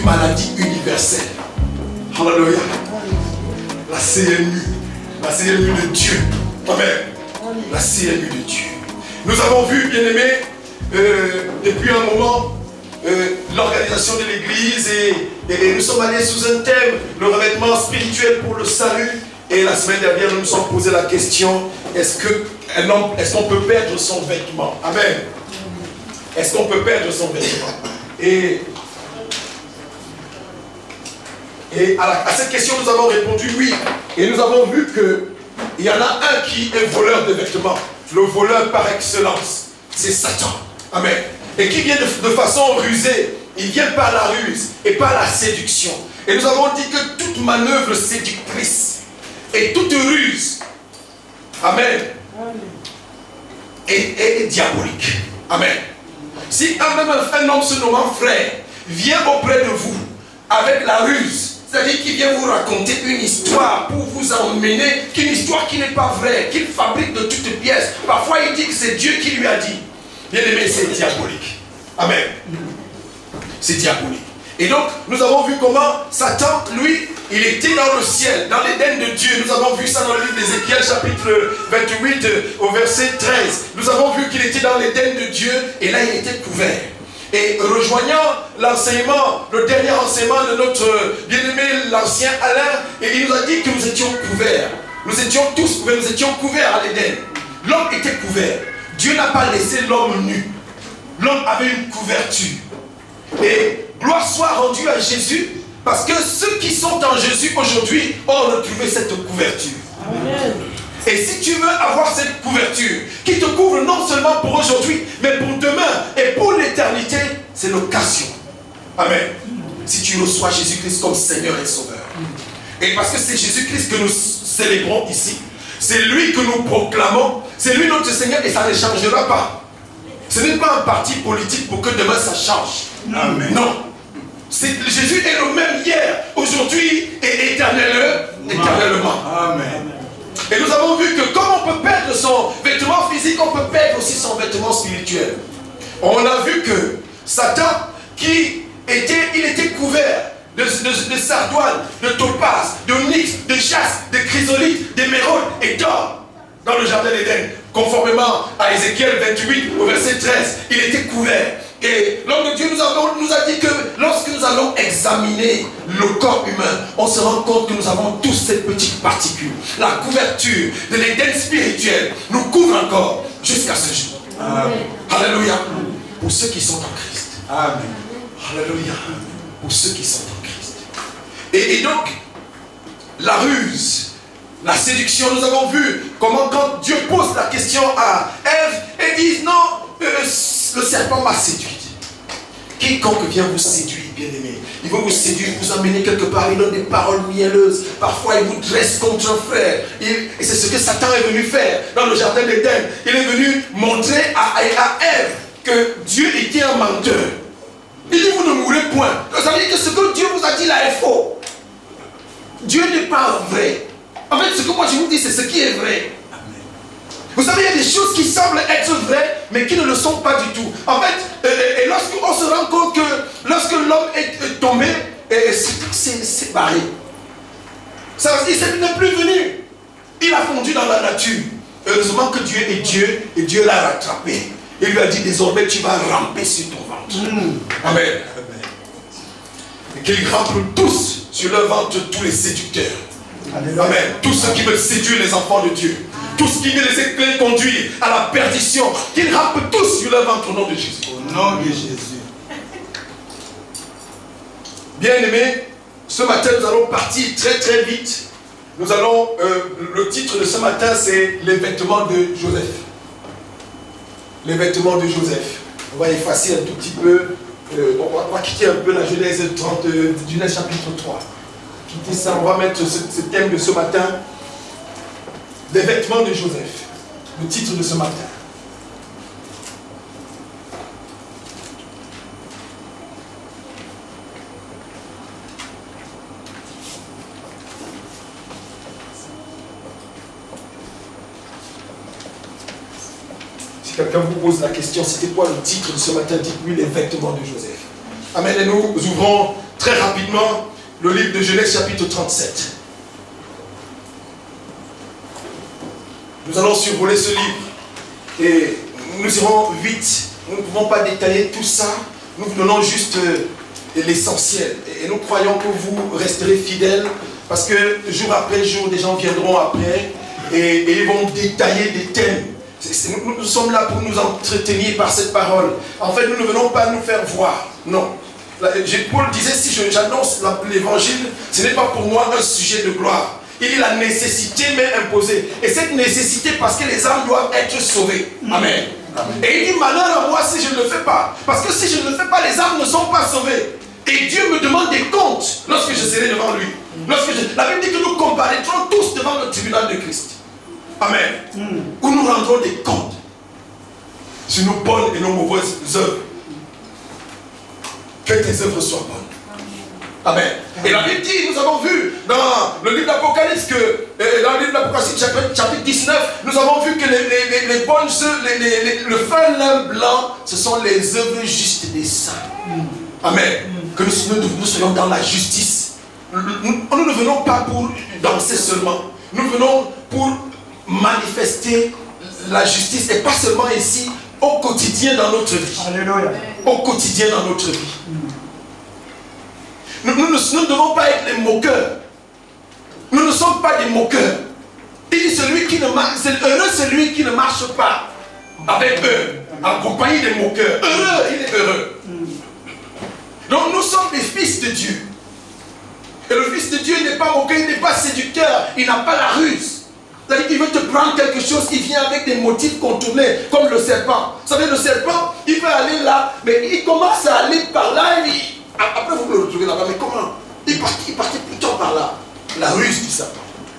une maladie universelle. Alléluia. La CMU. La CMU de Dieu. Amen. La CMU de Dieu. Nous avons vu, bien aimés, depuis un moment, l'organisation de l'église et nous sommes allés sous un thème, le revêtement spirituel pour le salut. Et la semaine dernière, nous nous sommes posé la question, est-ce qu'on peut perdre son vêtement? Amen. Est-ce qu'on peut perdre son vêtement? Et à cette question, nous avons répondu oui. Et nous avons vu qu'il y en a un qui est voleur de vêtements. Le voleur par excellence, c'est Satan. Amen. Et qui vient de façon rusée. Il vient par la ruse et par la séduction. Et nous avons dit que toute manœuvre séductrice et toute ruse, amen, est diabolique. Amen. Si un homme se nommant frère vient auprès de vous avec la ruse, c'est-à-dire qu'il vient vous raconter une histoire pour vous emmener, qu'une histoire qui n'est pas vraie, qu'il fabrique de toutes pièces. Parfois il dit que c'est Dieu qui lui a dit. Bien aimé, c'est diabolique. Amen. C'est diabolique. Et donc, nous avons vu comment Satan, lui, il était dans le ciel, dans l'Éden de Dieu. Nous avons vu ça dans le livre d'Ézéchiel, chapitre 28, au verset 13. Nous avons vu qu'il était dans l'Éden de Dieu, et là, il était couvert. Et rejoignant l'enseignement, le dernier enseignement de notre bien-aimé, l'ancien Alain, et il nous a dit que nous étions couverts. Nous étions tous couverts, nous étions couverts à l'Éden. L'homme était couvert. Dieu n'a pas laissé l'homme nu. L'homme avait une couverture. Et gloire soit rendue à Jésus, parce que ceux qui sont en Jésus aujourd'hui ont retrouvé cette couverture. Amen. Et si tu veux avoir cette couverture qui te couvre non seulement pour aujourd'hui, mais pour demain et pour l'éternité, c'est l'occasion. Amen. Si tu reçois Jésus-Christ comme Seigneur et Sauveur. Et parce que c'est Jésus-Christ que nous célébrons ici, c'est lui que nous proclamons, c'est lui notre Seigneur et ça ne changera pas. Ce n'est pas un parti politique pour que demain ça change. Amen. Non. Jésus est le même hier, aujourd'hui et éternellement. Amen. Et nous avons vu que comme on peut perdre son vêtement physique, on peut perdre aussi son vêtement spirituel. On a vu que Satan, il était couvert de sardoine, de topaz, d'onyx, de jaspe, de chrysolite, d'émeraude et d'or dans le jardin d'Éden. Conformément à Ézéchiel 28 au verset 13, il était couvert. Et l'homme de Dieu nous a dit que lorsque nous allons examiner le corps humain, on se rend compte que nous avons tous ces petites particules. La couverture de l'Éden spirituel nous couvre encore jusqu'à ce jour. Amen. Alléluia. Pour ceux qui sont en Christ. Amen. Alléluia. Pour ceux qui sont en Christ. Et donc, la ruse, la séduction, nous avons vu comment quand Dieu pose la question à Ève, elle dit non, le serpent m'a séduite. Quiconque vient vous séduire, bien-aimé, il va vous séduire, vous amener quelque part, il donne des paroles mielleuses. Parfois, il vous dresse contre un frère. Et c'est ce que Satan est venu faire dans le jardin d'Éden. Il est venu montrer à Ève que Dieu était un menteur. Il dit, vous ne mourrez point. Ça veut dire que ce que Dieu vous a dit là est faux. Dieu n'est pas vrai. En fait, ce que moi je vous dis, c'est ce qui est vrai. Vous savez, il y a des choses qui semblent être vraies, mais qui ne le sont pas du tout. En fait, et lorsqu'on se rend compte que lorsque l'homme est tombé, c'est barré. Ça veut dire qu'il n'est plus venu. Il a fondu dans la nature. Heureusement que Dieu est Dieu, et Dieu l'a rattrapé. Il lui a dit, désormais, tu vas ramper sur ton ventre. Amen. Et qu'ils rampent tous sur leur ventre, tous les séducteurs. Amen. Tous ceux qui veulent séduire les enfants de Dieu. Tous ceux qui veulent les conduire à la perdition. Qu'ils rampent tous sur leur ventre au nom de Jésus. Au nom de Jésus. Bien aimés, ce matin nous allons partir très très vite. Nous allons, le titre de ce matin c'est les vêtements de Joseph. Les vêtements de Joseph. On va effacer un tout petit peu, on va quitter un peu la Genèse 30, Genèse chapitre 3. Quitter ça, on va mettre ce thème de ce matin. Les vêtements de Joseph. Le titre de ce matin. Si quelqu'un vous pose la question, c'était quoi le titre de ce matin? Dites-lui les vêtements de Joseph. Amen. Et nous ouvrons très rapidement le livre de Genèse chapitre 37. Nous allons survoler ce livre et nous irons vite. Nous ne pouvons pas détailler tout ça. Nous vous donnons juste l'essentiel. Et nous croyons que vous resterez fidèles parce que jour après jour, des gens viendront après et ils vont détailler des thèmes. Nous sommes là pour nous entretenir par cette parole. En fait, nous ne venons pas nous faire voir. Non. Paul disait, si j'annonce l'évangile, ce n'est pas pour moi un sujet de gloire. Il dit la nécessité m'est imposée. Et cette nécessité, parce que les âmes doivent être sauvées. Amen. Amen. Et il dit, malheur à moi si je ne le fais pas. Parce que si je ne le fais pas, les âmes ne sont pas sauvées. Et Dieu me demande des comptes lorsque je serai devant lui. La Bible dit que nous comparaîtrons tous devant le tribunal de Christ. Amen. Où nous rendrons des comptes sur nos bonnes et nos mauvaises œuvres. Que tes œuvres soient bonnes. Amen. Et la Bible dit, nous avons vu dans le livre d'Apocalypse que, dans le livre d'Apocalypse chapitre 19, nous avons vu que les bonnes œuvres, le fin lin blanc, ce sont les œuvres justes des saints. Amen. Que nous soyons dans la justice. Nous ne venons pas pour danser seulement. Nous venons pour manifester la justice et pas seulement ici, au quotidien dans notre vie. Alléluia. Au quotidien dans notre vie. Nous ne devons pas être des moqueurs. Nous ne sommes pas des moqueurs. Il dit c'est heureux celui qui ne marche pas avec eux, en compagnie des moqueurs. Heureux, il est heureux. Donc nous sommes des fils de Dieu. Et le fils de Dieu n'est pas moqueur, il n'est pas séducteur, il n'a pas la ruse. C'est-à-dire qu'il veut te prendre quelque chose, il vient avec des motifs contournés, comme le serpent. Vous savez, le serpent, il veut aller là, mais il commence à aller par là, après vous le retrouvez là-bas, mais comment? Il partait plutôt par là. La ruse du serpent.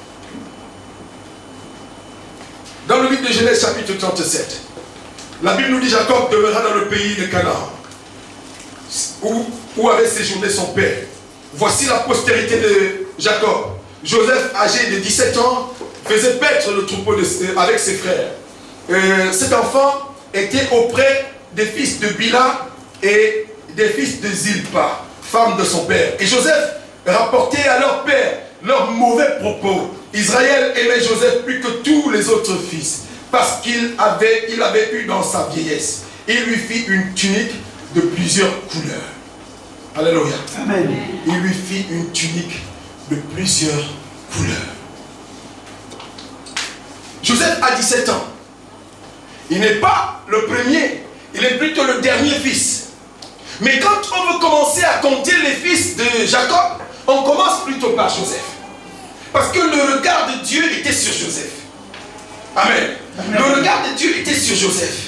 Dans le livre de Genèse chapitre 37, la Bible nous dit Jacob demeura dans le pays de Canaan, où avait séjourné son père. Voici la postérité de Jacob. Joseph, âgé de 17 ans, faisait paître le troupeau avec ses frères. Cet enfant était auprès des fils de Bila et des fils de Zilpa, femme de son père. Et Joseph rapportait à leur père leurs mauvais propos. Israël aimait Joseph plus que tous les autres fils, parce qu'il avait eu dans sa vieillesse. Il lui fit une tunique de plusieurs couleurs. Alléluia. Amen. Il lui fit une tunique de plusieurs couleurs. Joseph a 17 ans. Il n'est pas le premier, il est plutôt le dernier fils. Mais quand on veut commencer à compter les fils de Jacob, on commence plutôt par Joseph. Parce que le regard de Dieu était sur Joseph. Amen. Amen. Le regard de Dieu était sur Joseph.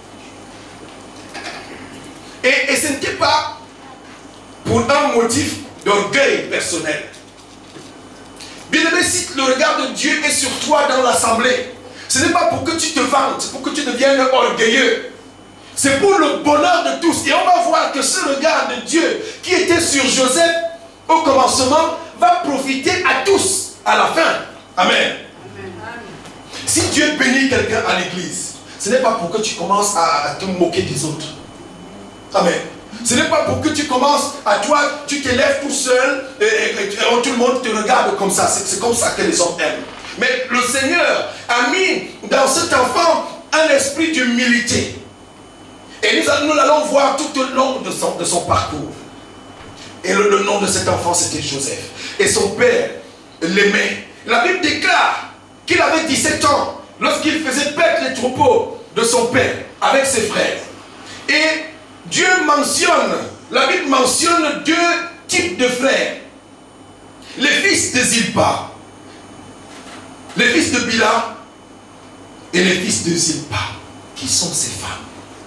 Et ce n'était pas pour un motif d'orgueil personnel. Bien-aimé, si le regard de Dieu est sur toi dans l'assemblée, ce n'est pas pour que tu te vantes, pour que tu deviennes orgueilleux. C'est pour le bonheur de tous. Et on va voir que ce regard de Dieu qui était sur Joseph au commencement va profiter à tous à la fin. Amen. Si Dieu bénit quelqu'un à l'église, ce n'est pas pour que tu commences à te moquer des autres. Amen. Ce n'est pas pour que tu commences à toi, tu t'élèves tout seul et tout le monde te regarde comme ça. C'est comme ça que les hommes aiment. Mais le Seigneur a mis dans cet enfant un esprit d'humilité. Et nous allons voir tout au long de son parcours. Et le nom de cet enfant, c'était Joseph. Et son père l'aimait. La Bible déclare qu'il avait 17 ans lorsqu'il faisait paître les troupeaux de son père avec ses frères. Et Dieu mentionne, la Bible mentionne deux types de frères. Les fils de Zilpa, les fils de Bila et les fils de Zilpa. Qui sont ces femmes?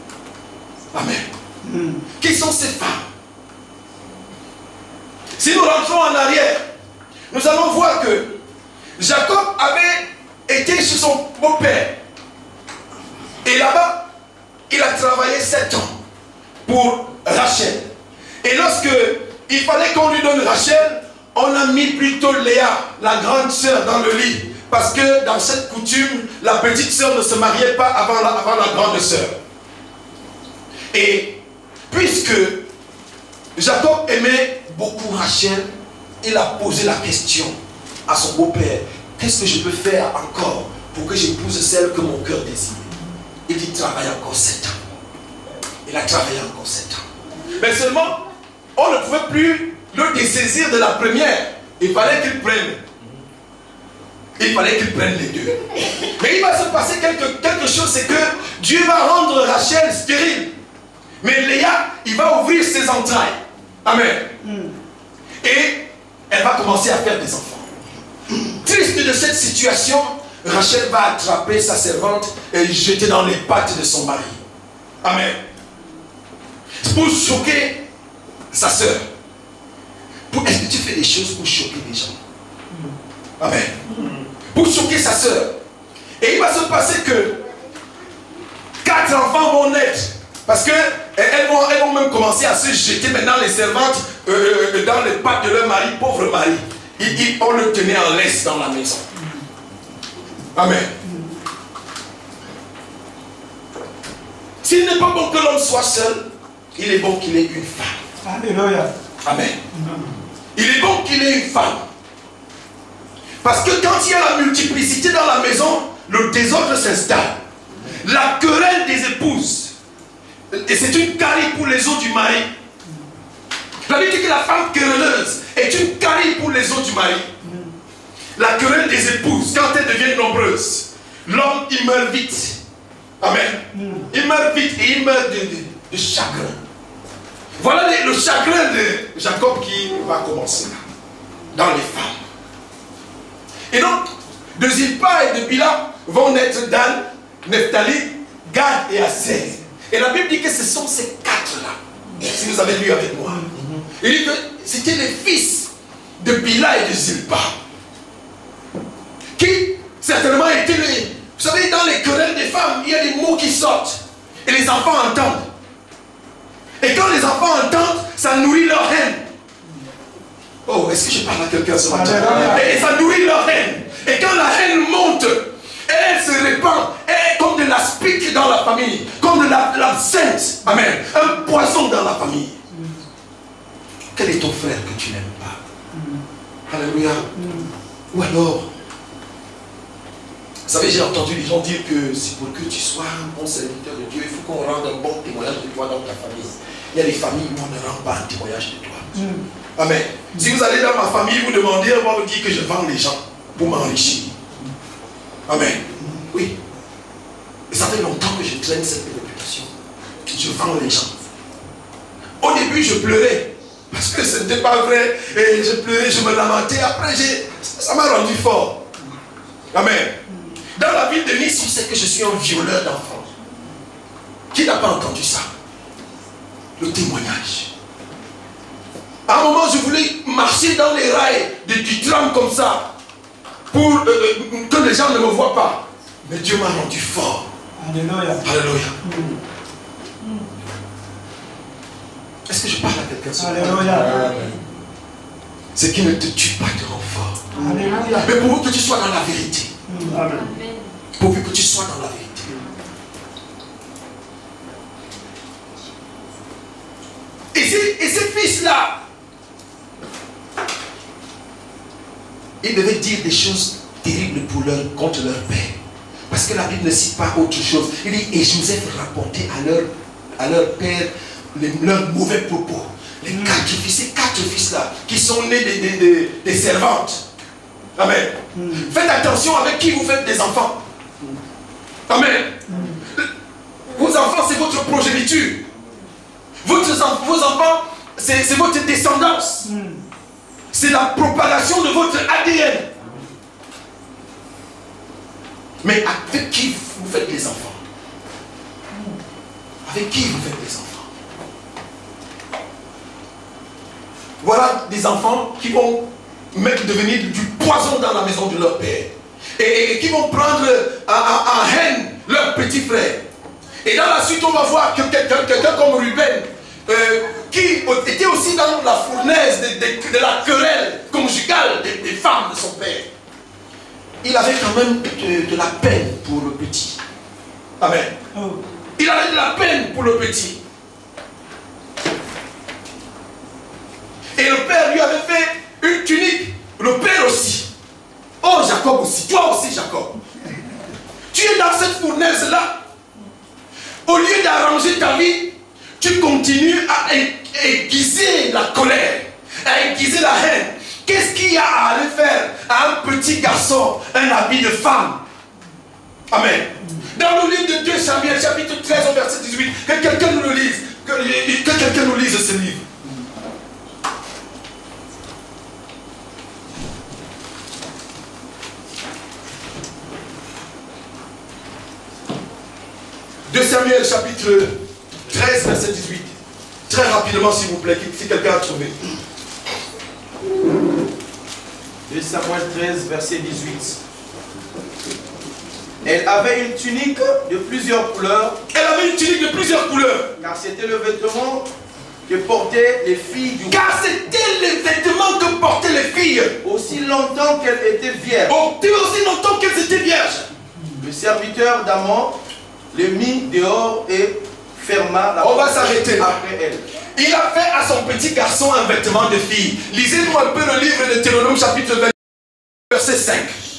Amen. Qui sont ces femmes? Si nous rentrons en arrière, nous allons voir que Jacob avait été chez son beau-père. Et là-bas, il a travaillé 7 ans pour Rachel. Et lorsque il fallait qu'on lui donne Rachel, on a mis plutôt Léa, la grande sœur, dans le lit. Parce que dans cette coutume, la petite sœur ne se mariait pas avant la grande sœur. Et puisque Jacob aimait beaucoup Rachel, il a posé la question à son beau-père. Qu'est-ce que je peux faire encore pour que j'épouse celle que mon cœur désire? Il dit, travaille encore 7 ans. Il a travaillé encore 7 ans. Mais seulement, on ne pouvait plus le dessaisir de la première. Il fallait qu'il prenne. Il fallait qu'il prenne les deux. Mais il va se passer quelque chose, c'est que Dieu va rendre Rachel stérile. Mais Léa, il va ouvrir ses entrailles. Amen. Et elle va commencer à faire des enfants. Triste de cette situation, Rachel va attraper sa servante et jeter dans les pattes de son mari. Amen. Pour choquer sa sœur. Est-ce que tu fais des choses pour choquer les gens? Amen. Pour choquer sa sœur. Et il va se passer que 4 enfants vont naître. Parce qu'elles vont même commencer à se jeter maintenant les servantes dans les pattes de leur mari, pauvre mari. On le tenait en laisse dans la maison. Amen. S'il n'est pas bon que l'homme soit seul, il est bon qu'il ait une femme. Alléluia. Amen. Il est bon qu'il ait une femme. Parce que quand il y a la multiplicité dans la maison, le désordre s'installe. La querelle des épouses. Et c'est une carie pour les os du mari. La Bible dit que la femme querelleuse est une carie pour les os du mari. La querelle des épouses, quand elles deviennent nombreuses, l'homme il meurt vite. Amen. Il meurt vite et il meurt de chagrin. Voilà le chagrin de Jacob qui va commencer là, dans les femmes. Et donc, de Zilpa et de Bila vont naître Dan, Nephtali, Gad et Aser. Et la Bible dit que ce sont ces 4-là, si vous avez lu avec moi. Il dit que c'était les fils de Bila et de Zilpa, qui certainement étaient les... Vous savez, dans les querelles des femmes, il y a des mots qui sortent. Et les enfants entendent. Et quand les enfants entendent, ça nourrit leur haine. Oh, est-ce que je parle à quelqu'un ce matin? Et ça nourrit leur haine. Et quand la haine monte, elle se répand. Elle est comme de l'aspic dans la famille. Comme de l'absinthe. Amen. Un poison dans la famille. Quel est ton frère que tu n'aimes pas? Alléluia. Ou alors, vous savez, j'ai entendu les gens dire que c'est pour que tu sois un bon serviteur de Dieu, il faut qu'on rende un bon témoignage de toi dans ta famille. Il y a des familles où on ne rend pas un témoignage de toi. Amen. Si vous allez dans ma famille, vous demandez, on va vous dire que je vends les gens pour m'enrichir. Amen. Oui. Et ça fait longtemps que je traîne cette réputation. Je vends les gens. Au début, je pleurais. Parce que ce n'était pas vrai. Et je pleurais, je me lamentais. Après, ça m'a rendu fort. Amen. Dans la ville de Nice, on sait que je suis un violeur d'enfants. Qui n'a pas entendu ça? Le témoignage. À un moment, je voulais marcher dans les rails du tram comme ça, pour que les gens ne me voient pas. Mais Dieu m'a rendu fort. Alléluia. Alléluia. Est-ce que je parle à quelqu'un ce matin? Alléluia. Ce qui ne te tue pas te rend fort. Alléluia. Mais pourvu que tu sois dans la vérité. Amen. Pourvu que tu sois dans la vérité. Et ces fils-là, ils devaient dire des choses terribles contre leur père. Parce que la Bible ne cite pas autre chose. Il dit, et Joseph rapportait à leur père leurs mauvais propos. Les 4 fils, ces 4 fils-là, qui sont nés des servantes. Amen. Faites attention avec qui vous faites des enfants. Amen. Vos enfants, c'est votre progéniture. Vos enfants, c'est votre descendance. C'est la propagation de votre ADN. Mais avec qui vous faites des enfants? Avec qui vous faites des enfants? Voilà des enfants qui vont devenir du poison dans la maison de leur père. Et qui vont prendre en haine leur petit frère. Et dans la suite, on va voir que quelqu'un comme Ruben, qui était aussi dans la fournaise de la querelle conjugale des femmes de son père. Il avait quand même de la peine pour le petit. Amen. Il avait de la peine pour le petit. Et le père père lui avait fait une tunique. Le père aussi. Oh, Jacob aussi. Toi aussi, Jacob. Tu es dans cette fournaise-là. Au lieu d'arranger ta vie, tu continues à aiguiser la colère, à aiguiser la haine. Qu'est-ce qu'il y a à aller faire à un petit garçon un habit de femme? Amen. Dans le livre de 2 Samuel, chapitre 13, au verset 18, que quelqu'un nous le lise. Que quelqu'un nous lise ce livre. De Samuel, chapitre 13, verset 18. Très rapidement, s'il vous plaît, si quelqu'un a trouvé. 2 Samuel 13, verset 18. Elle avait une tunique de plusieurs couleurs. Elle avait une tunique de plusieurs couleurs. Car c'était le vêtement que portaient les filles du roi. Car c'était les vêtements que portaient les filles. Aussi longtemps qu'elles étaient vierges. Aussi longtemps qu'elles étaient vierges. Le serviteur d'Amon les mit dehors et ferma la porte. On va s'arrêter là. Après elle. Il a fait à son petit garçon un vêtement de fille. Lisez-nous un peu le livre de Deutéronome chapitre 20, verset 5.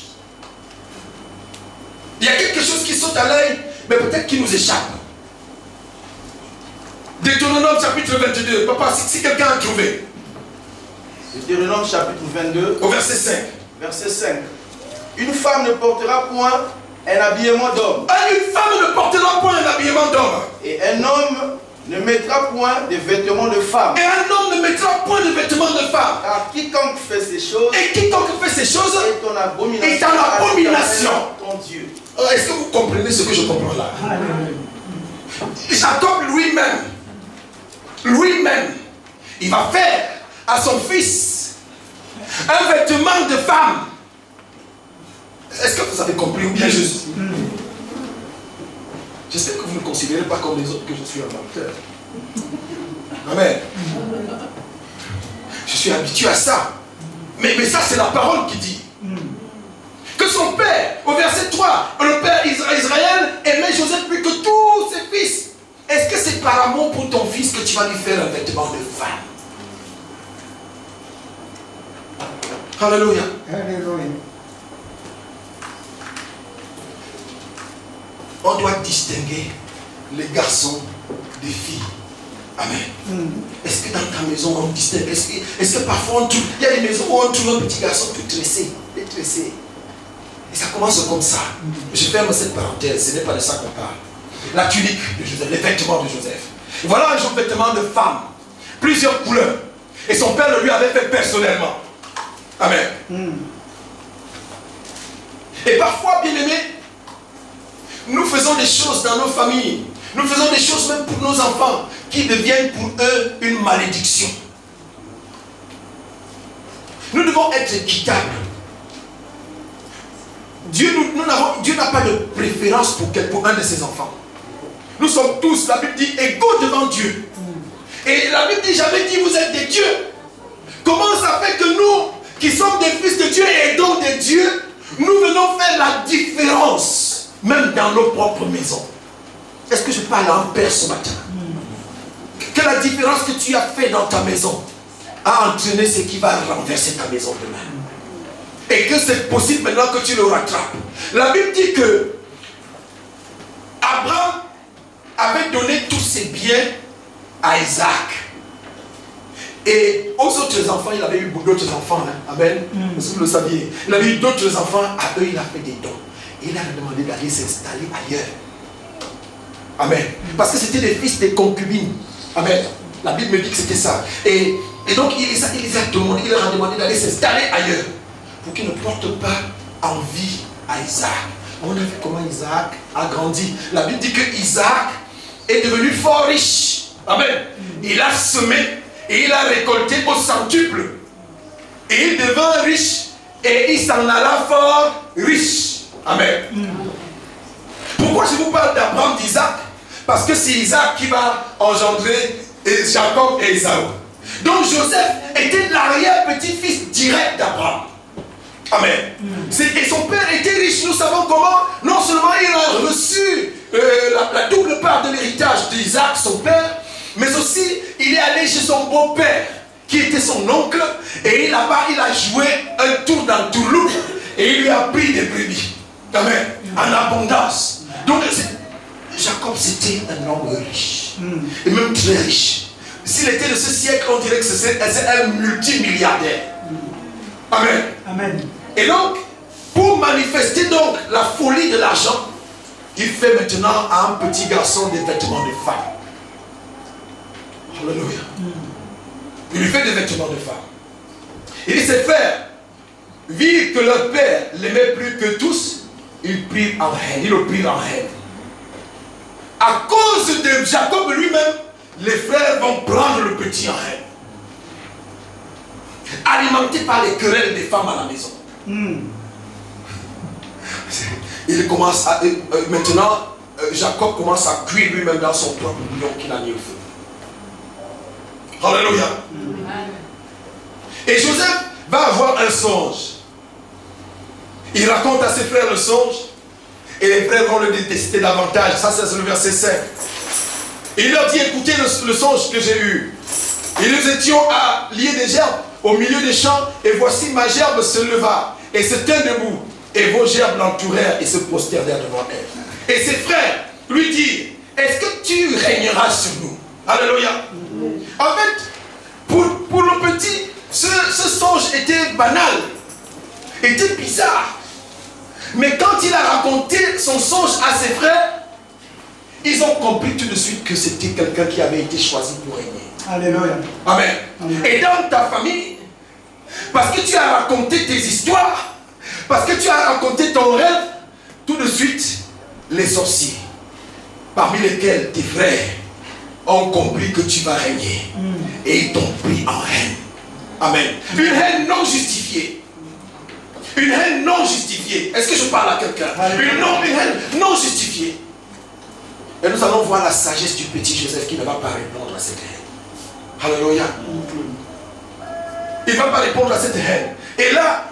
Il y a quelque chose qui saute à l'œil, mais peut-être qui nous échappe. Deutéronome chapitre 22. Papa, si quelqu'un a trouvé. Deutéronome chapitre 22. Au verset 5. Verset 5. Une femme ne portera point un habillement d'homme. Une femme ne portera point un habillement d'homme. Et un homme ne mettra point de vêtements de femme. Et un homme ne mettra point de vêtements de femme. Car quiconque fait ces choses, et quiconque fait ces choses est en abomination. Est en abomination. Ton Dieu. Est-ce que vous comprenez ce que je comprends là? Jacob lui-même, il va faire à son fils un vêtement de femme. Est-ce que vous avez compris ou bien juste? J'espère que vous ne considérez pas comme les autres que je suis un menteur. Amen. Je suis habitué à ça. Mais ça, c'est la parole qui dit. Que son père, au verset 3, le père Israël aimait Joseph plus que tous ses fils. Est-ce que c'est par amour pour ton fils que tu vas lui faire un vêtement de femme? Alléluia. Alléluia. On doit distinguer les garçons des filles. Amen. Est-ce que dans ta maison on distingue? Est-ce que parfois il y a des maisons où on trouve un petit garçon tout tressé, détressé? Et ça commence comme ça. Je ferme cette parenthèse, ce n'est pas de ça qu'on parle. La tunique de Joseph, les vêtements de Joseph. Voilà un genre de vêtement de femme. Plusieurs couleurs. Et son père le lui avait fait personnellement. Amen. Et parfois, bien aimé, nous faisons des choses dans nos familles. Nous faisons des choses même pour nos enfants qui deviennent pour eux une malédiction. Nous devons être équitables. Dieu n'a pas de préférence pour un de ses enfants. Nous sommes tous, la Bible dit, égaux devant Dieu. Et la Bible dit, j'avais dit, vous êtes des dieux. Comment ça fait que nous, qui sommes des fils de Dieu et donc des dieux, nous venons faire la différence, même dans nos propres maisons? Est-ce que je parle à un père ce matin? Que la différence que tu as fait dans ta maison a entraîné ce qui va renverser ta maison demain. Et que c'est possible maintenant que tu le rattrapes. La Bible dit que Abraham avait donné tous ses biens à Isaac. Et aux autres enfants, il avait eu d'autres enfants. Hein. Amen. Est-ce que vous le saviez? Il avait eu d'autres enfants, à eux il a fait des dons. Et il a demandé d'aller s'installer ailleurs. Amen. Parce que c'était des fils des concubines. Amen. La Bible me dit que c'était ça. Et donc il leur a demandé d'aller s'installer ailleurs. Pour qu'il ne porte pas envie à Isaac. On a vu comment Isaac a grandi. La Bible dit que Isaac est devenu fort riche. Amen. Il a semé et il a récolté au centuple. Et il devint riche et il s'en alla fort riche. Amen. Pourquoi je vous parle d'Abraham, d'Isaac? Parce que c'est Isaac qui va engendrer Jacob et Ésaü. Donc Joseph était l'arrière-petit-fils direct d'Abraham. Amen. Et son père était riche. Nous savons comment. Non seulement il a reçu la double part de l'héritage d'Isaac, son père, mais aussi il est allé chez son beau-père, qui était son oncle, et là-bas, il a joué un tour d'entourloupe, et il lui a pris des brebis. Amen. En abondance. Donc, Jacob, c'était un homme riche, et même très riche. S'il était de ce siècle, on dirait que c'est un multimilliardaire. Amen. Amen. Et donc, pour manifester donc la folie de l'argent, il fait maintenant à un petit garçon des vêtements de femme. Alléluia. Il lui fait des vêtements de femme. Il dit, ses frères, virent que leur père l'aimait plus que tous, ils prirent en haine. Ils le prirent en haine. À cause de Jacob lui-même, les frères vont prendre le petit en haine. Alimentés par les querelles des femmes à la maison. Il commence à, maintenant, Jacob commence à cuire lui-même dans son propre bouillon qu'il a mis au feu. Alléluia. Et Joseph va avoir un songe. Il raconte à ses frères le songe. Et les frères vont le détester davantage. Ça, c'est le verset 5. Et il leur dit, écoutez le songe que j'ai eu. Et nous étions à lier des gerbes au milieu des champs. Et voici ma gerbe se leva et se tint debout. Et vos gerbes l'entourèrent et se prosternèrent devant elle. Et ses frères lui dirent, est-ce que tu régneras sur nous? Alléluia. En fait, pour le petit, ce songe était banal, était bizarre. Mais quand il a raconté son songe à ses frères, ils ont compris tout de suite que c'était quelqu'un qui avait été choisi pour régner. Alléluia. Amen. Amen. Et dans ta famille, parce que tu as raconté tes histoires, parce que tu as raconté ton rêve, tout de suite, les sorciers, parmi lesquels tes frères, ont compris que tu vas régner. Et ils t'ont pris en haine. Amen. Une haine non justifiée. Une haine non justifiée. Est-ce que je parle à quelqu'un? Une haine non justifiée. Et nous allons voir la sagesse du petit Joseph qui ne va pas répondre à cette haine. Alléluia. Il ne va pas répondre à cette haine. Et là,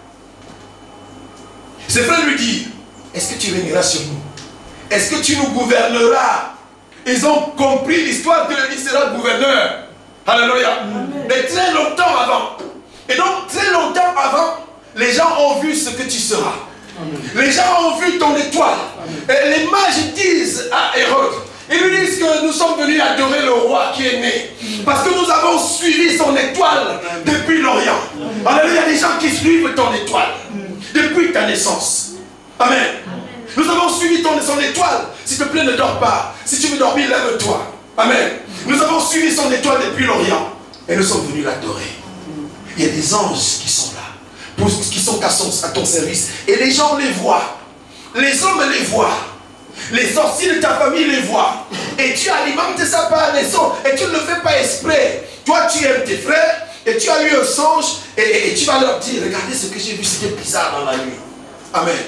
ses frères lui disent, est-ce que tu régneras sur nous? Est-ce que tu nous gouverneras? Ils ont compris l'histoire qu'il sera gouverneur. Alléluia. Mais très longtemps avant. Et donc, très longtemps avant, les gens ont vu ce que tu seras. Les gens ont vu ton étoile. Et les mages disent à Hérode, ils lui disent que nous sommes venus adorer le roi qui est né. Parce que nous avons suivi son étoile depuis l'Orient. Alléluia, il y a des gens qui suivent ton étoile depuis ta naissance. Amen. Nous avons suivi son étoile. S'il te plaît, ne dors pas. Si tu veux dormir, lève-toi. Amen. Nous avons suivi son étoile depuis l'Orient. Et nous sommes venus l'adorer. Il y a des anges qui sont là, qui sont à ton service. Et les gens les voient. Les hommes les voient. Les sorciers de ta famille les voient. Et tu alimentes ça par les hommes. Et tu ne le fais pas exprès. Toi, tu aimes tes frères. Et tu as eu un songe. Et tu vas leur dire, regardez ce que j'ai vu, c'était bizarre dans la nuit. Amen.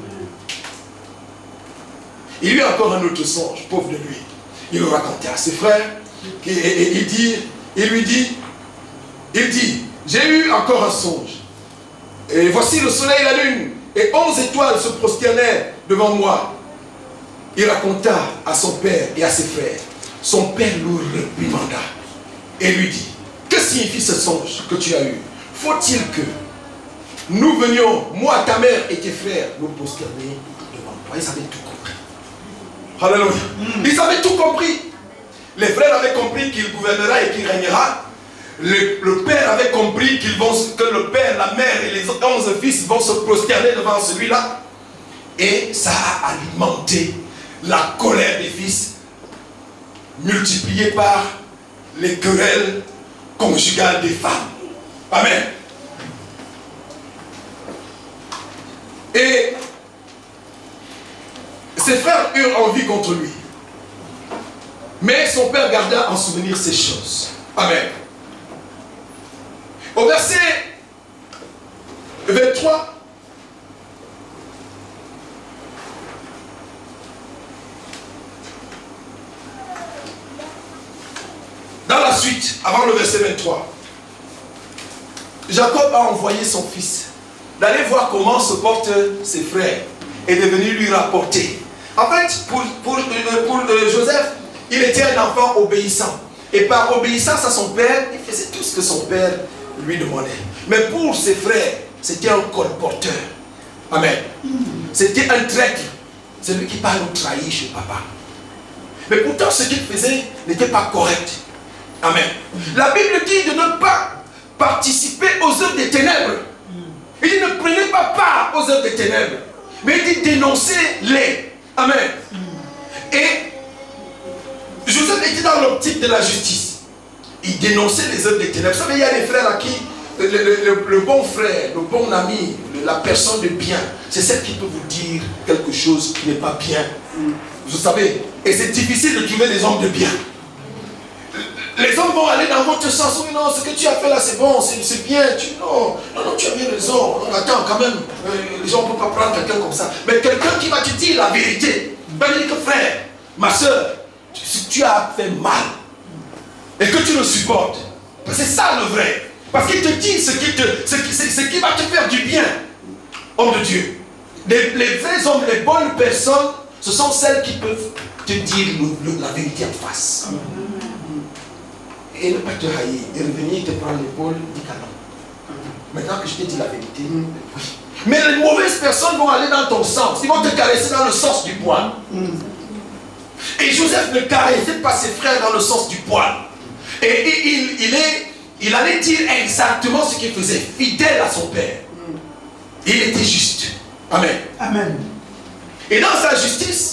Il y a eu encore un autre songe, pauvre de lui. Il le racontait à ses frères. Et il lui dit, j'ai eu encore un songe. Et voici le soleil et la lune. Et 11 étoiles se prosternèrent devant moi. Il raconta à son père et à ses frères. Son père le réprimanda et lui dit, que signifie ce songe que tu as eu? Faut-il que nous venions, moi, ta mère et tes frères, nous prosterner devant toi? Ils avaient tout compris. Alléluia. Ils avaient tout compris. Les frères avaient compris qu'il gouvernera et qu'il régnera. Le père avait compris que le père, la mère et les 11 fils vont se prosterner devant celui-là. Et ça a alimenté la colère des fils, multipliée par les querelles conjugales des femmes. Amen. Et ses frères eurent envie contre lui. Mais son père garda en souvenir ces choses. Amen. Au verset 23, dans la suite, avant le verset 23, Jacob a envoyé son fils d'aller voir comment se portent ses frères et de venir lui rapporter. En fait, pour Joseph, il était un enfant obéissant. Et par obéissance à son père, il faisait tout ce que son père lui demandait. Mais pour ses frères, c'était un colporteur. Amen. C'était un traître. Celui qui parle ou trahit chez papa. Mais pourtant, ce qu'il faisait n'était pas correct. Amen. La Bible dit de ne pas participer aux œuvres des ténèbres. Il dit ne prenez pas part aux œuvres des ténèbres. Mais il dit dénoncez-les. Amen. Et Joseph était dans l'optique de la justice. Il dénonçait les œuvres des ténèbres. Vous savez, il y a des frères à qui le bon frère, le bon ami, la personne de bien, c'est celle qui peut vous dire quelque chose qui n'est pas bien. Vous savez, et c'est difficile de trouver des hommes de bien. Les hommes vont aller dans votre sens. Oui, non, ce que tu as fait là, c'est bon, c'est bien. Non, tu as bien raison. Attends, quand même, les gens ne peuvent pas prendre quelqu'un comme ça. Mais quelqu'un qui va te dire la vérité, va dire que frère, ma soeur, tu as fait mal et que tu le supportes. C'est ça le vrai. Parce qu'il te dit ce qui va te faire du bien, homme de Dieu. Les vrais hommes, les bonnes personnes, ce sont celles qui peuvent te dire la vérité en face. Et ne pas te haïr, et revenir te prendre l'épaule, dis qu'à non. Maintenant que je t'ai dit la vérité, oui. Mais les mauvaises personnes vont aller dans ton sens, ils vont te caresser dans le sens du poil. Et Joseph ne caressait pas ses frères dans le sens du poil. Et il allait dire exactement ce qu'il faisait, fidèle à son père. Il était juste. Amen. Amen. Et dans sa justice,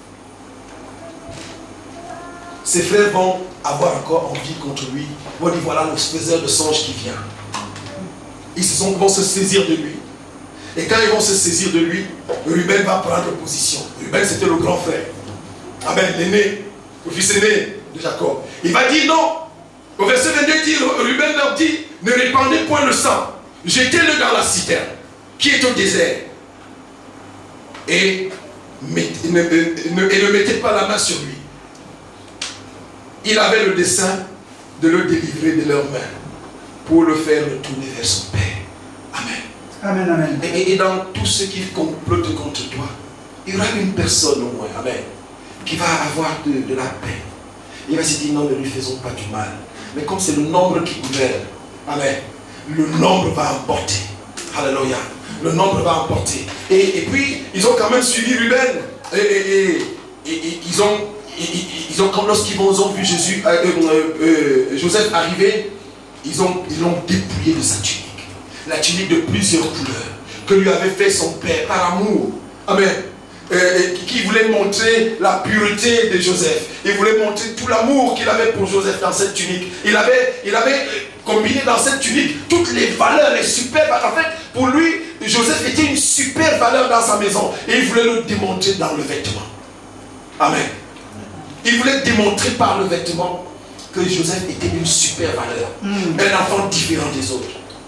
ses frères vont avoir encore envie contre lui. Ils vont dire voilà le faiseur de songe qui vient. Ils vont se saisir de lui. Et quand ils vont se saisir de lui, Ruben va prendre position. Ruben c'était le grand frère. Amen, l'aîné, le fils aîné de Jacob. Il va dire non. Au verset 22, Ruben leur dit ne répandez point le sang. Jetez-le dans la citerne qui est au désert. Et ne mettez pas la main sur lui. Il avait le dessein de le délivrer de leurs mains pour le faire retourner vers son Père. Amen. Amen, amen. Et dans tout ce qui complote contre toi, il y aura une personne au moins, amen, qui va avoir de la paix. Il va se dire non, ne lui faisons pas du mal. Mais comme c'est le nombre qui gouverne, amen, le nombre va emporter. Alléluia. Le nombre va emporter. Et puis, ils ont quand même suivi Ruben. Et ils ont comme lorsqu'ils ont vu Joseph arriver, ils l'ont dépouillé de sa tunique. La tunique de plusieurs couleurs que lui avait fait son père par amour. Amen. Qui voulait montrer la pureté de Joseph. Il voulait montrer tout l'amour qu'il avait pour Joseph dans cette tunique. Il avait combiné dans cette tunique toutes les valeurs, les super. En fait, pour lui, Joseph était une super valeur dans sa maison. Et il voulait le démontrer dans le vêtement. Amen. Il voulait démontrer par le vêtement que Joseph était une super valeur. Un enfant différent des autres.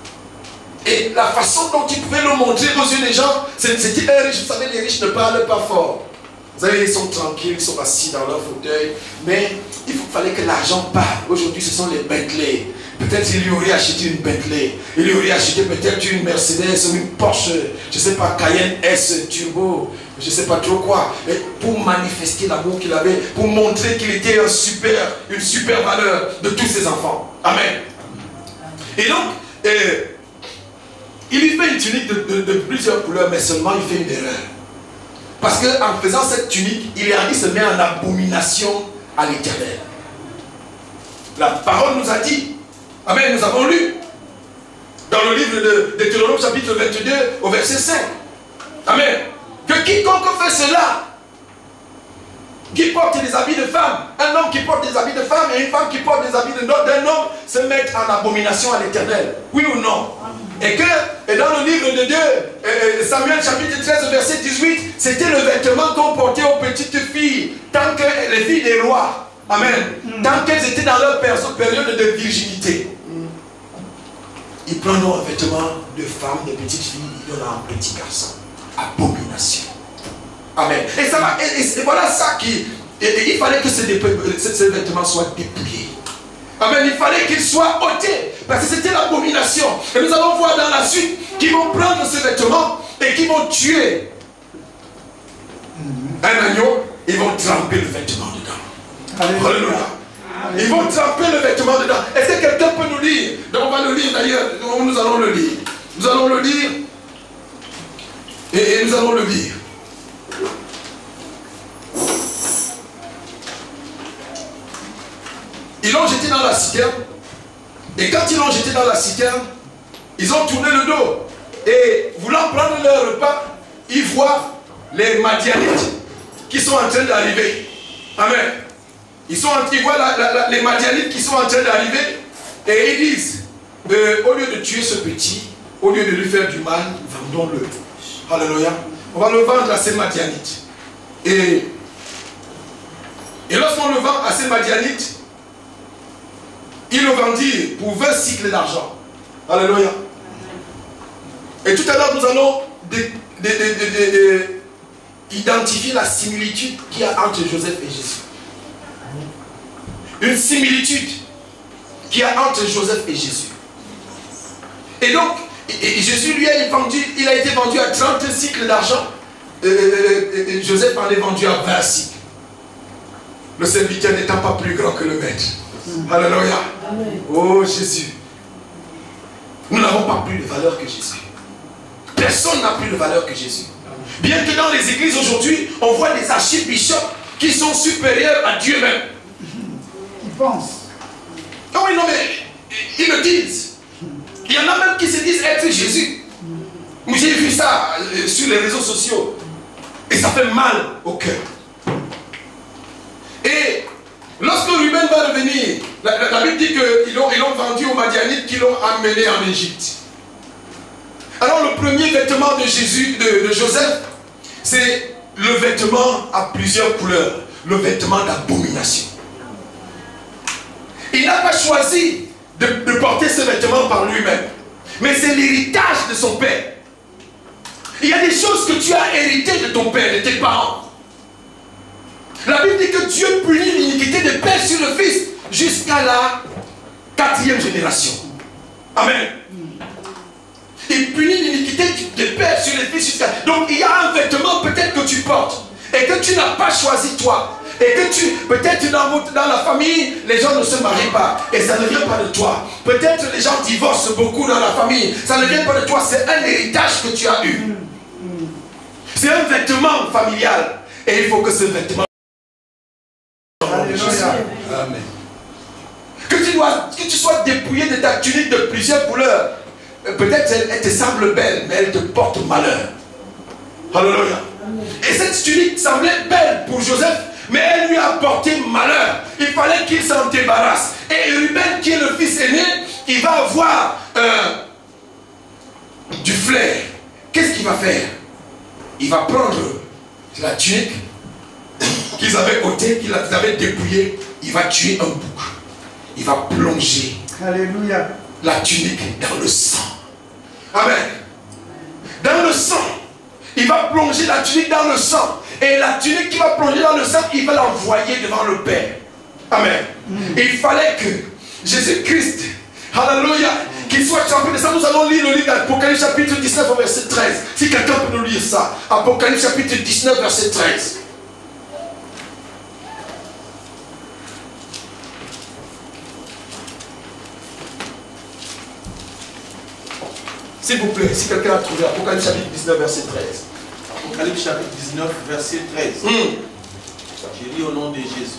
Et la façon dont il pouvait le montrer aux yeux des gens, c'était un riche. Vous savez, les riches ne parlent pas fort. Vous savez, ils sont tranquilles, ils sont assis dans leur fauteuil. Mais il fallait que l'argent parle. Aujourd'hui, ce sont les Bentley. Peut-être qu'il lui aurait acheté une Bentley. Il lui aurait acheté peut-être une Mercedes ou une Porsche. Je ne sais pas, Cayenne S Turbo. Je ne sais pas trop quoi. Et pour manifester l'amour qu'il avait. Pour montrer qu'il était une super valeur de tous ses enfants. Amen. Et donc, il lui fait une tunique de plusieurs couleurs, mais seulement il fait une erreur. Parce qu'en faisant cette tunique, il se met en abomination à l'Éternel. La parole nous a dit, amen, nous avons lu, dans le livre de Deutéronome chapitre 22, au verset 5, amen, que quiconque fait cela, qui porte des habits de femme, un homme qui porte des habits de femme et une femme qui porte des habits d'un homme, se mettent en abomination à l'Éternel. Oui ou non? Et dans le livre de 2, Samuel chapitre 13, verset 18, c'était le vêtement qu'on portait aux petites filles, tant que les filles des rois, amen, tant qu'elles étaient dans leur période de virginité. Ils prennent un vêtement de femme, de petites filles, ils donnent à un petit garçon. Abomination. Amen. Et voilà ça il fallait que ces vêtements soient dépouillés. Amen. Il fallait qu'ils soient ôtés. Parce que c'était l'abomination. Et nous allons voir dans la suite qu'ils vont prendre ces vêtements et qu'ils vont tuer un agneau. Ils vont tremper le vêtement dedans. Alléluia. Ils vont tremper le vêtement dedans. Est-ce que quelqu'un peut nous lire? Donc on va le lire d'ailleurs. Nous allons le lire. Nous allons le lire. Et nous allons le lire. Ils l'ont jeté dans la citerne. Et quand ils l'ont jeté dans la citerne, ils ont tourné le dos. Et voulant prendre leur repas, ils voient les Madianites qui sont en train d'arriver. Amen. Ils voient les Madianites qui sont en train d'arriver. Et ils disent, au lieu de tuer ce petit, au lieu de lui faire du mal, vendons-le. Alléluia. On va le vendre à ces Madianites. Et lorsqu'on le vend à ces Madianites, ils le vendirent pour 20 cycles d'argent. Alléluia. Et tout à l'heure, nous allons identifier la similitude qu'il y a entre Joseph et Jésus. Une similitude qu'il y a entre Joseph et Jésus. Et donc, Jésus lui a été vendu à 30 cycles d'argent. Joseph en est vendu à 20 cycles. Le serviteur n'étant pas plus grand que le maître. Alléluia. Oh Jésus. Nous n'avons pas plus de valeur que Jésus. Personne n'a plus de valeur que Jésus. Bien que dans les églises aujourd'hui, on voit des archibishops qui sont supérieurs à Dieu même. Ils pensent. Oh oui, non mais, ils le disent. Il y en a même qui se disent être Jésus. J'ai vu ça sur les réseaux sociaux. Et ça fait mal au cœur. Et lorsque Ruben va revenir, la Bible dit qu'ils l'ont vendu aux Madianites qui l'ont amené en Égypte. Alors le premier vêtement de Joseph, c'est le vêtement à plusieurs couleurs. Le vêtement d'abomination. Il n'a pas choisi de porter ce vêtement par lui-même. Mais c'est l'héritage de son père. Il y a des choses que tu as héritées de ton père, de tes parents. La Bible dit que Dieu punit l'iniquité de père sur le fils jusqu'à la 4e génération. Amen. Il punit l'iniquité de père sur le fils jusqu'à... Donc il y a un vêtement peut-être que tu portes et que tu n'as pas choisi toi. Et que peut-être dans la famille, les gens ne se marient pas. Et ça ne vient pas de toi. Peut-être les gens divorcent beaucoup dans la famille. Ça ne vient pas de toi. C'est un héritage que tu as eu. C'est un vêtement familial. Et il faut que ce vêtement... Amen. Que tu sois dépouillé de ta tunique de plusieurs couleurs. Peut-être elle te semble belle, mais elle te porte malheur. Alléluia. Et cette tunique semblait belle pour Joseph, mais elle lui a porté malheur. Il fallait qu'il s'en débarrasse. Et Ruben, qui est le fils aîné, il va avoir du flair. Qu'est-ce qu'il va faire? Il va prendre la tunique qu'ils avaient ôtée, qu'ils avaient dépouillée. Il va tuer un bouc. Il va plonger Alléluia. la tunique dans le sang. Amen. Dans le sang. Il va plonger la tunique dans le sang. Et la tunique qui va plonger dans le sang, il va l'envoyer devant le Père. Amen. Il fallait que Jésus-Christ, alléluia, qu'il soit trempé de ça. Nous allons lire le livre d'Apocalypse chapitre 19 verset 13. Si quelqu'un peut nous lire ça. Apocalypse chapitre 19 verset 13. S'il vous plaît, si quelqu'un a trouvé Apocalypse chapitre 19 verset 13. Apocalypse chapitre 19 verset 13. J'ai lu au nom de Jésus.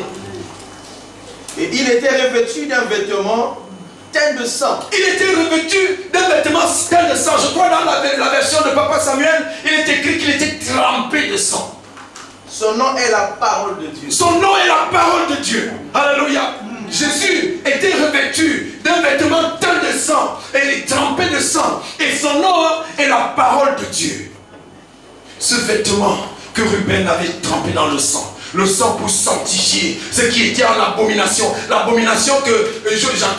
Et il était revêtu d'un vêtement teint de sang. Il était revêtu d'un vêtement teint de sang. Je crois dans la version de Papa Samuel, il est écrit qu'il était trempé de sang. Son nom est la parole de Dieu. Son nom est la parole de Dieu. Alléluia. Jésus était revêtu d'un vêtement teint de sang. Et il est trempé de sang. Et son nom est la parole de Dieu. Ce vêtement que Ruben avait trempé dans le sang. Le sang pour sanctifier ce qui était en abomination. L'abomination que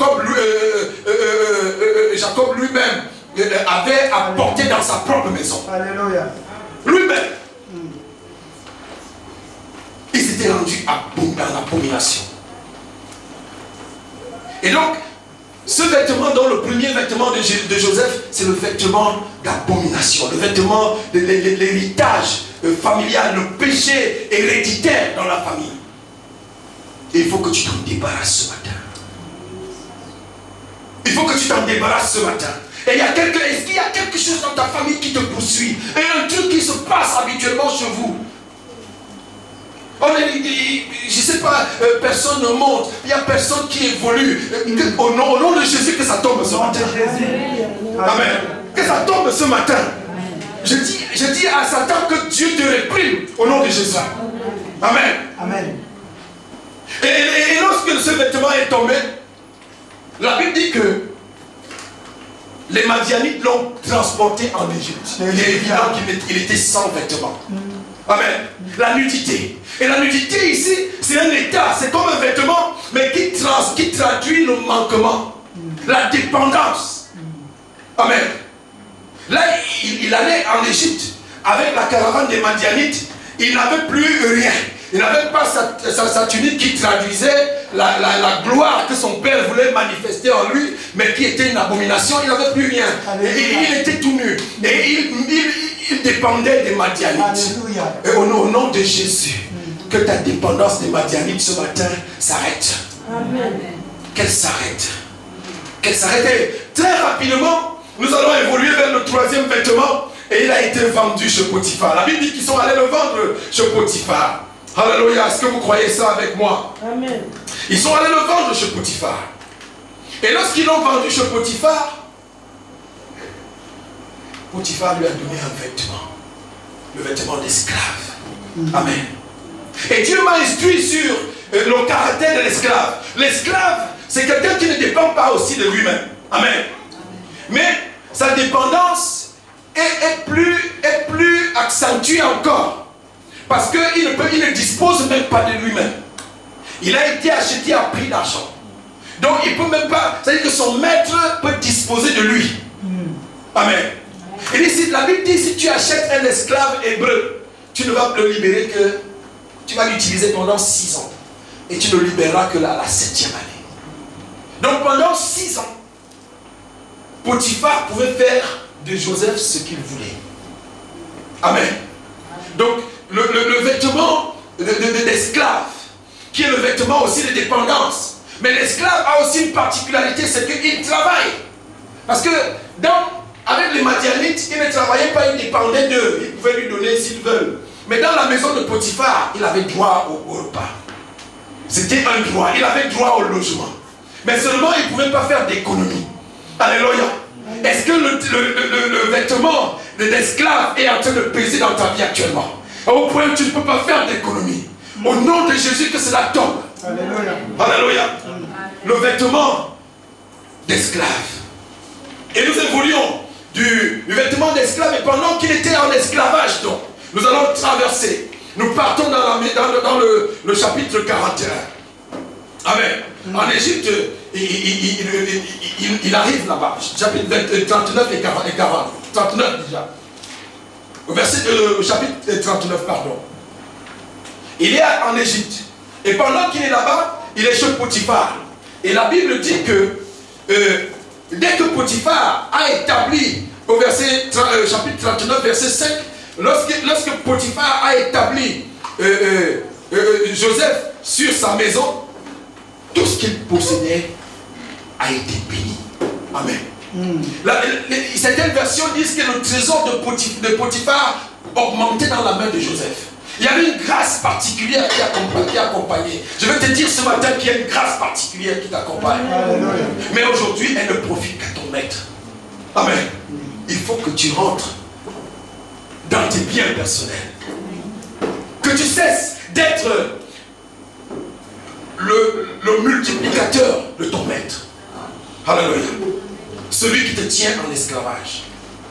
Jacob lui-même avait apporté dans sa propre maison. Alléluia. Lui-même. Il s'était rendu dans l'abomination. Et donc, ce vêtement, dont le premier vêtement de Joseph, c'est le vêtement d'abomination, le vêtement de l'héritage familial, le péché héréditaire dans la famille. Et il faut que tu t'en débarrasses ce matin. Il faut que tu t'en débarrasses ce matin. Et est-ce qu'il y a quelque chose dans ta famille qui te poursuit? Et un truc qui se passe habituellement chez vous? Je ne sais pas, personne ne monte. Il n'y a personne qui évolue. Au nom de Jésus, que ça tombe ce matin. Amen. Que ça tombe ce matin. Je dis à Satan que Dieu te réprime au nom de Jésus. Amen. Amen. Et lorsque ce vêtement est tombé, la Bible dit que les Madianites l'ont transporté en Égypte. Il est évident qu'il était sans vêtements. Amen. La nudité. Et la nudité ici, c'est un état, c'est comme un vêtement, mais qui traduit le manquement, la dépendance. Amen. Là, il allait en Égypte avec la caravane des Madianites. Il n'avait plus rien. Il n'avait pas sa tunique qui traduisait la gloire que son père voulait manifester en lui, mais qui était une abomination. Il n'avait plus rien. Et il était tout nu. Et il dépendait des Madianites. Alléluia. Et au nom de Jésus, que ta dépendance des Madianites ce matin s'arrête. Amen. Qu'elle s'arrête. Qu'elle s'arrête. Et très rapidement, nous allons évoluer vers le troisième vêtement. Et il a été vendu chez Potiphar. La Bible dit qu'ils sont allés le vendre chez Potiphar. Alléluia. Est-ce que vous croyez ça avec moi? Amen. Ils sont allés le vendre chez Potiphar. Et lorsqu'ils l'ont vendu chez Potiphar, Potiphar lui a donné un vêtement. Le vêtement d'esclave. Amen. Et Dieu m'a instruit sur le caractère de l'esclave. L'esclave, c'est quelqu'un qui ne dépend pas aussi de lui-même. Amen. Mais sa dépendance est plus accentuée encore. Parce qu'il ne dispose même pas de lui-même. Il a été acheté à prix d'argent. Donc il ne peut même pas, c'est-à-dire que son maître peut disposer de lui. Amen. Et ici, la Bible dit, si tu achètes un esclave hébreu, tu ne vas le libérer que, tu vas l'utiliser pendant 6 ans. Et tu ne le libéreras que la 7e année. Donc pendant 6 ans, Potiphar pouvait faire de Joseph ce qu'il voulait. Amen. Donc le vêtement d'esclave, qui est le vêtement aussi de dépendance. Mais l'esclave a aussi une particularité, c'est qu'il travaille. Parce que avec les Madianites, ils ne travaillaient pas, ils dépendaient d'eux. Ils pouvaient lui donner s'ils veulent. Mais dans la maison de Potiphar, il avait droit au repas. C'était un droit. Il avait droit au logement. Mais seulement, il ne pouvait pas faire d'économie. Alléluia. Est-ce que le vêtement de l'esclave est en train de peser dans ta vie actuellement? Au point où tu ne peux pas faire d'économie. Au nom de Jésus, que cela tombe. Alléluia. Alléluia. Le vêtement d'esclave. Et nous évoluons du vêtement d'esclave. Et pendant qu'il était en esclavage, donc, nous allons traverser. Nous partons dans le chapitre 41. Amen. En Égypte, il arrive là-bas. Chapitre 39 et 40. 39 déjà. Au chapitre 39, pardon. Il est en Égypte. Et pendant qu'il est là-bas, il est chez Potiphar. Et la Bible dit que dès que Potiphar a établi, au chapitre 39, verset 5, lorsque Potiphar a établi Joseph sur sa maison, tout ce qu'il possédait a été béni. Amen. Certaines versions disent que le trésor de Potiphar augmentait dans la main de Joseph. Il y avait une grâce particulière qui accompagnait. Je vais te dire ce matin qu'il y a une grâce particulière qui t'accompagne. Mais aujourd'hui, elle ne profite qu'à ton maître. Amen. Il faut que tu rentres dans tes biens personnels. Que tu cesses d'être le multiplicateur de ton maître. Alléluia. Celui qui te tient en esclavage.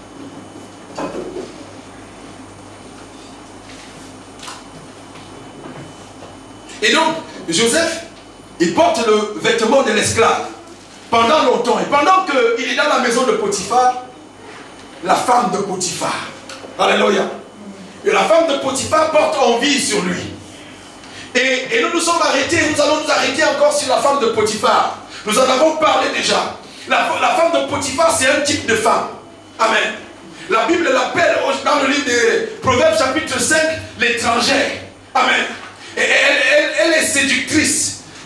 Et donc, Joseph, il porte le vêtement de l'esclave pendant longtemps. Et pendant qu'il est dans la maison de Potiphar, la femme de Potiphar, alléluia, et la femme de Potiphar porte envie sur lui. Et nous nous sommes arrêtés, nous allons nous arrêter encore sur la femme de Potiphar. Nous en avons parlé déjà. La femme de Potiphar, c'est un type de femme. Amen. La Bible l'appelle dans le livre de Proverbes chapitre 5, l'étrangère. Amen. Et elle est séductrice.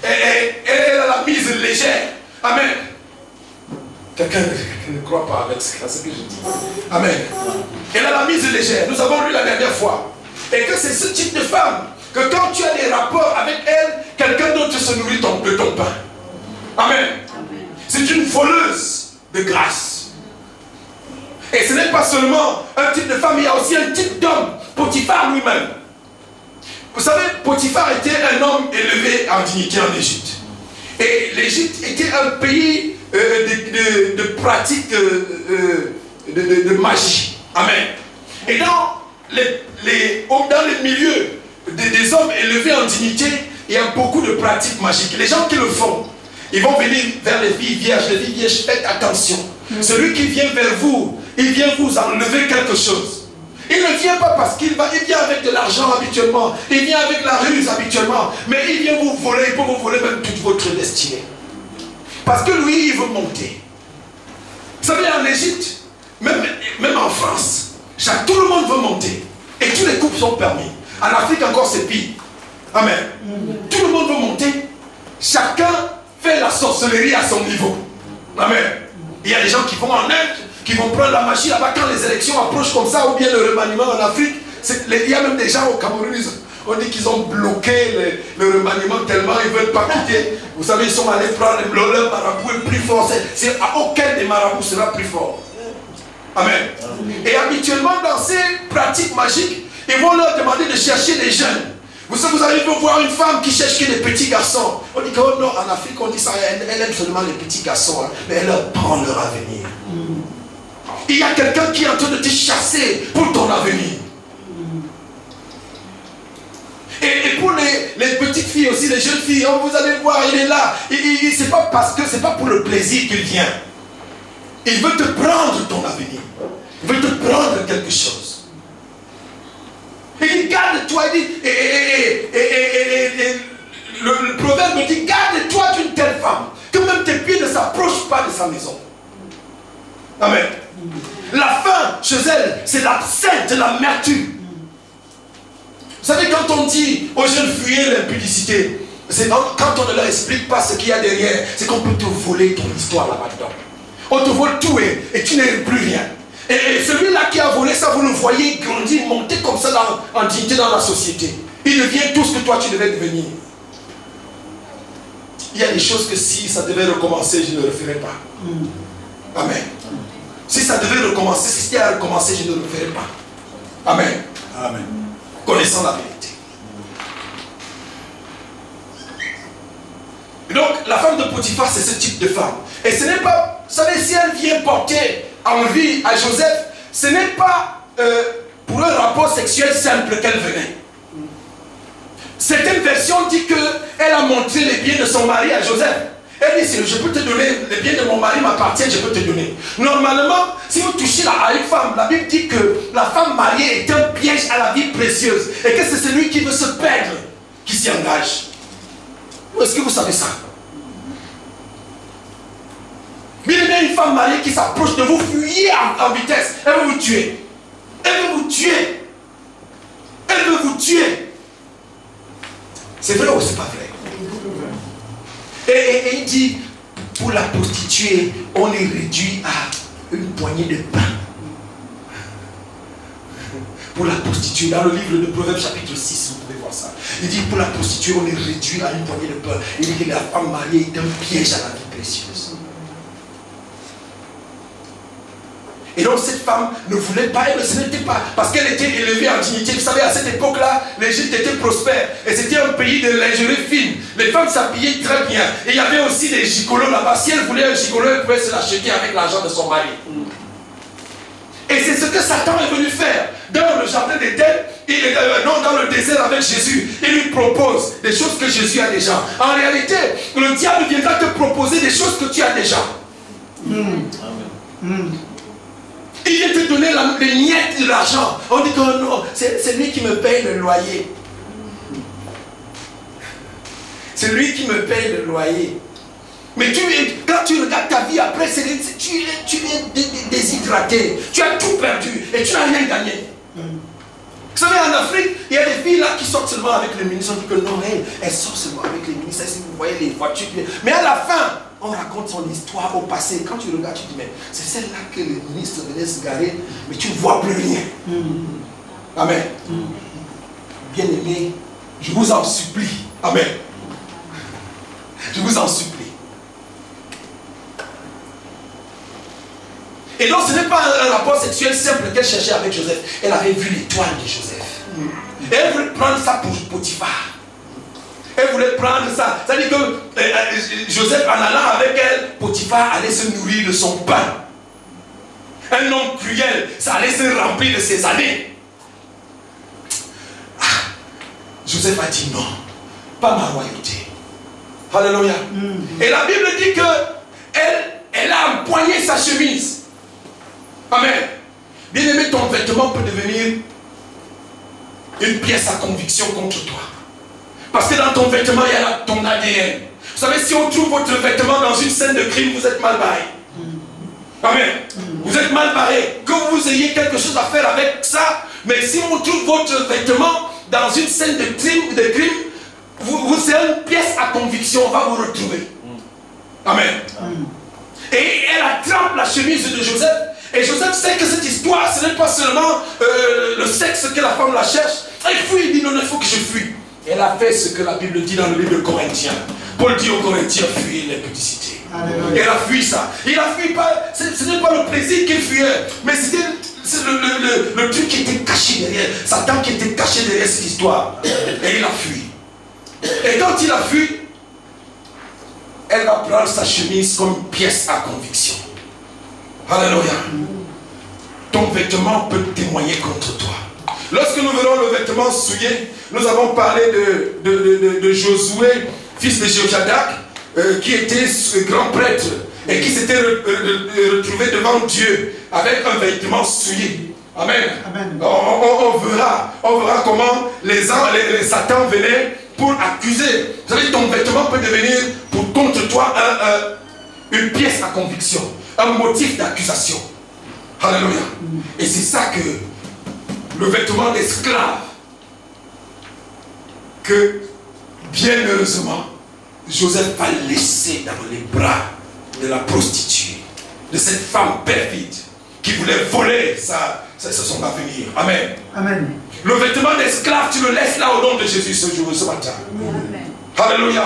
crois pas avec ce que je dis. Amen. Elle a la mise légère. Nous avons lu la dernière fois. Et que c'est ce type de femme que quand tu as des rapports avec elle, quelqu'un d'autre se nourrit de ton pain. Amen. C'est une voleuse de grâce. Et ce n'est pas seulement un type de femme, il y a aussi un type d'homme, Potiphar lui-même. Vous savez, Potiphar était un homme élevé en dignité en Égypte. Et l'Égypte était un pays de pratique de magie. Amen. Et dans les milieux des hommes élevés en dignité, il y a beaucoup de pratiques magiques. Les gens qui le font, ils vont venir vers les filles vierges. Les filles vierges, faites attention. Celui qui vient vers vous, il vient vous enlever quelque chose. Il ne vient pas parce qu'il vient avec de l'argent habituellement. Il vient avec la ruse habituellement. Mais il vient vous voler, il peut vous voler même toute votre destinée. Parce que lui, il veut monter. Vous savez, en Égypte, même en France, tout le monde veut monter. Et tous les couples sont permis. En Afrique encore, c'est pire. Amen. Tout le monde veut monter. Chacun fait la sorcellerie à son niveau. Amen. Il y a des gens qui vont en Inde, qui vont prendre la magie là-bas quand les élections approchent comme ça, ou bien le remaniement en Afrique. Il y a même des gens au Cameroun, on dit qu'ils ont bloqué le remaniement tellement ils ne veulent pas quitter. Vous savez, ils sont allés prendre leur marabout est plus fort. Aucun des marabouts sera plus fort. Amen. Et habituellement, dans ces pratiques magiques, ils vont leur demander de chercher des jeunes. Vous allez voir une femme qui cherche que des petits garçons. On dit que oh non, en Afrique, on dit ça, elle aime seulement les petits garçons, hein, mais elle leur prend leur avenir. Il y a quelqu'un qui est en train de te chasser pour ton avenir. Et pour les petites filles aussi, les jeunes filles, oh, vous allez voir, il est là. C'est pas parce que c'est pas pour le plaisir qu'il vient. Il veut te prendre ton avenir. Il veut te prendre quelque chose. Et il dit, garde-toi, il dit, le proverbe dit, garde-toi d'une telle femme, que même tes pieds ne s'approchent pas de sa maison. Amen. La faim chez elle, c'est l'absinthe, l'amertume. Vous savez, quand on dit aux jeunes fuyez l'impudicité, quand on ne leur explique pas ce qu'il y a derrière, c'est qu'on peut te voler ton histoire là-dedans. On te vole tout et tu n'es plus rien. Et celui-là qui a volé ça, vous le voyez grandir, monter comme ça en dignité dans la société. Il devient tout ce que toi tu devais devenir. Il y a des choses que si ça devait recommencer, je ne le ferais pas. Amen. Si ça devait recommencer, si c'était à recommencer, je ne le ferais pas. Amen. Amen. Connaissant la vérité. Et donc, la femme de Potiphar, c'est ce type de femme. Et ce n'est pas, vous savez, si elle vient porter envie à Joseph, ce n'est pas pour un rapport sexuel simple qu'elle venait. Certaines versions disent qu'elle a montré les biens de son mari à Joseph. Elle dit, je peux te donner, les biens de mon mari m'appartiennent, je peux te donner. Normalement, si vous touchez à une femme, la Bible dit que la femme mariée est un piège à la vie précieuse. Et que c'est celui qui veut se perdre qui s'y engage. Est-ce que vous savez ça? Mais il y a une femme mariée qui s'approche de vous, fuyez en vitesse. Elle veut vous tuer. Elle veut vous tuer. Elle veut vous tuer. C'est vrai ou c'est pas vrai? Et il dit, pour la prostituée, on est réduit à une poignée de pain. Pour la prostituée, dans le livre de Proverbes chapitre 6, vous pouvez voir ça. Il dit, pour la prostituée, on est réduit à une poignée de pain. Il dit que la femme mariée est un piège à la vie précieuse. Et donc cette femme ne voulait pas, ce n'était pas, parce qu'elle était élevée en dignité. Vous savez, à cette époque-là, l'Égypte était prospère. Et c'était un pays de lingerie fine. Les femmes s'habillaient très bien. Et il y avait aussi des gigolos là-bas. Si elle voulait un gigolo, elle pouvait se l'acheter avec l'argent de son mari. Et c'est ce que Satan est venu faire. Dans le jardin d'Éden, non, dans le désert avec Jésus, il lui propose des choses que Jésus a déjà. En réalité, le diable viendra te proposer des choses que tu as déjà. Il vient te donner les miettes de l'argent. On dit que non, c'est lui qui me paye le loyer. C'est lui qui me paye le loyer. Mais quand tu regardes ta vie après, tu es déshydraté. Tu as tout perdu et tu n'as rien gagné. Vous savez, en Afrique, il y a des filles là qui sortent seulement avec les ministres. On dit que non, elles sortent seulement avec les ministres. Si vous voyez les voitures. Mais à la fin, on raconte son histoire au passé. Quand tu regardes, tu dis, mais c'est celle-là que le ministre venait se garer, mais tu ne vois plus rien. Amen. Bien-aimés, je vous en supplie. Amen. Je vous en supplie. Et donc ce n'est pas un rapport sexuel simple qu'elle cherchait avec Joseph. Elle avait vu l'étoile de Joseph. Et elle voulait prendre ça pour Potiphar. Elle voulait prendre ça. C'est-à-dire que Joseph, en allant avec elle, Potiphar allait se nourrir de son pain. Un homme cruel, ça allait se remplir de ses années. Joseph a dit non, pas ma royauté. Alléluia. Et la Bible dit que elle a empoigné sa chemise. Amen. Bien aimé, ton vêtement peut devenir une pièce à conviction contre toi. Parce que dans ton vêtement, il y a ton ADN. Vous savez, si on trouve votre vêtement dans une scène de crime, vous êtes mal barré. Amen. Vous êtes mal barré. Que vous ayez quelque chose à faire avec ça, mais si on trouve votre vêtement dans une scène de crime, vous serez une pièce à conviction, on va vous retrouver. Amen. Et elle attrape la chemise de Joseph. Et Joseph sait que cette histoire, ce n'est pas seulement le sexe que la femme la cherche. Elle fuit, il dit non, il faut que je fuis. Elle a fait ce que la Bible dit dans le livre de Corinthiens. Paul dit aux Corinthiens, fuyez l'impudicité. Elle a fui ça. Il a fui pas, ce n'est pas le plaisir qu'il fuyait, mais c'était le truc qui était caché derrière, Satan qui était caché derrière cette histoire. Et il a fui. Et quand il a fui, elle va prendre sa chemise comme une pièce à conviction. Alléluia. Ton vêtement peut témoigner contre toi. Lorsque nous verrons le vêtement souillé, nous avons parlé de Josué, fils de Jozadak, qui était grand prêtre et qui s'était retrouvé devant Dieu avec un vêtement souillé. Amen. Amen. On verra comment les Satan venaient pour accuser. Vous savez, ton vêtement peut devenir contre toi une pièce à conviction, un motif d'accusation. Alléluia. Et c'est ça que le vêtement d'esclave, que bien heureusement Joseph va laisser dans les bras de la prostituée, de cette femme perfide qui voulait voler son avenir. Amen. Amen. Le vêtement d'esclave, tu le laisses là au nom de Jésus ce matin. Amen. Alléluia.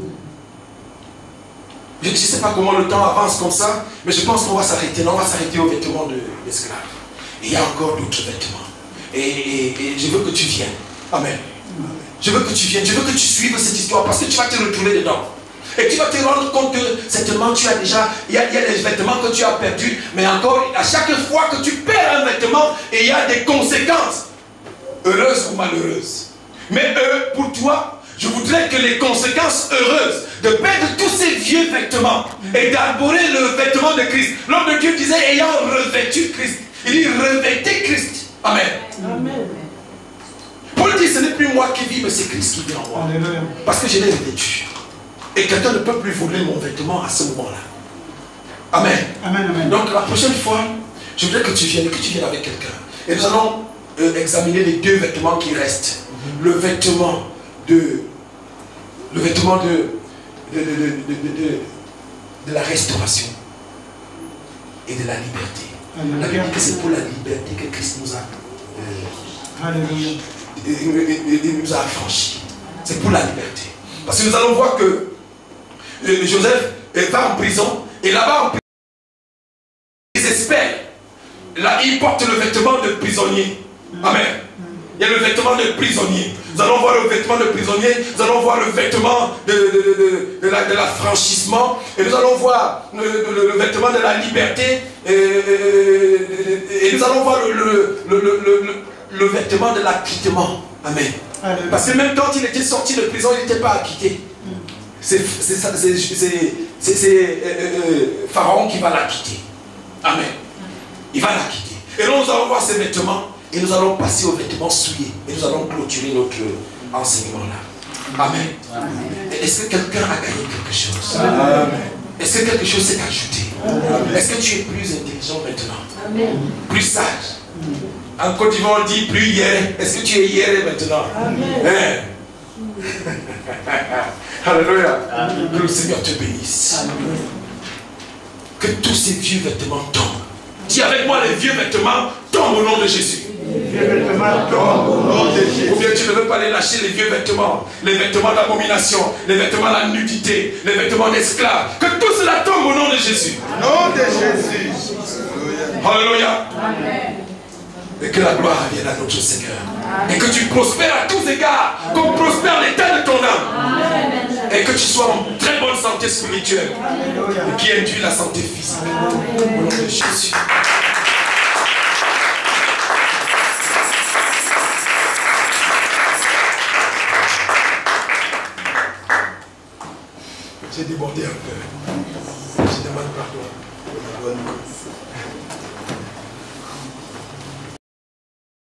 Je ne sais pas comment le temps avance comme ça, mais je pense qu'on va s'arrêter. On va s'arrêter au vêtement d'esclave. Et il y a encore d'autres vêtements. Et je veux que tu viennes. Amen. Je veux que tu viennes. Je veux que tu suives cette histoire parce que tu vas te retrouver dedans. Et tu vas te rendre compte que certainement tu as déjà, il y a des vêtements que tu as perdus, mais encore à chaque fois que tu perds un vêtement, et il y a des conséquences, heureuses ou malheureuses. Mais pour toi, je voudrais que les conséquences heureuses de perdre tous ces vieux vêtements et d'arborer le vêtement de Christ. L'homme de Dieu disait ayant revêtu Christ. Il dit revêtez Christ. Amen. Amen. Paul dit ce n'est plus moi qui vis, mais c'est Christ qui vit en moi. Amen. Parce que je l'ai revêtu. Et quelqu'un ne peut plus voler mon vêtement à ce moment-là. Amen. Amen, amen. Donc la prochaine fois, je voudrais que tu viennes avec quelqu'un. Et nous allons examiner les deux vêtements qui restent. Le vêtement de la restauration et de la liberté. La Bible dit que c'est pour la liberté que Christ nous a affranchis. C'est pour la liberté. Parce que nous allons voir que Joseph va en prison et là-bas en prison, il désespère. Là, il porte le vêtement de prisonnier. Amen. Il y a le vêtement de prisonnier. Nous allons voir le vêtement de prisonnier. Nous allons voir le vêtement de l'affranchissement. Et nous allons voir le vêtement de la liberté. Et nous allons voir le vêtement de l'acquittement. Amen. Parce que même quand il était sorti de prison, il n'était pas acquitté. C'est Pharaon qui va l'acquitter. Amen. Il va l'acquitter. Et là, nous allons voir ces vêtements. Et nous allons passer aux vêtements souillés. Et nous allons clôturer notre enseignement là. Amen. Est-ce que quelqu'un a gagné quelque chose? Amen. Est-ce que quelque chose s'est ajouté? Est-ce que tu es plus intelligent maintenant? Amen. Plus sage? En Côte d'Ivoire, on dit plus hier. Est-ce que tu es hier maintenant? Amen. Alléluia. Que le Seigneur te bénisse. Que tous ces vieux vêtements tombent. Dis avec moi, les vieux vêtements tombent au nom de Jésus. Les vêtements tombent au nom de Jésus. Ou bien tu ne veux pas les lâcher, les vieux vêtements. Les vêtements d'abomination, les vêtements de la nudité, les vêtements d'esclaves. Que tout cela tombe au nom de Jésus. Au nom de Jésus. Alléluia. Et que la gloire vienne à notre Seigneur. Et que tu prospères à tous égards. Qu'on prospère l'état de ton âme. Et que tu sois en très bonne santé spirituelle. Et qui induit la santé physique. Au nom de Jésus.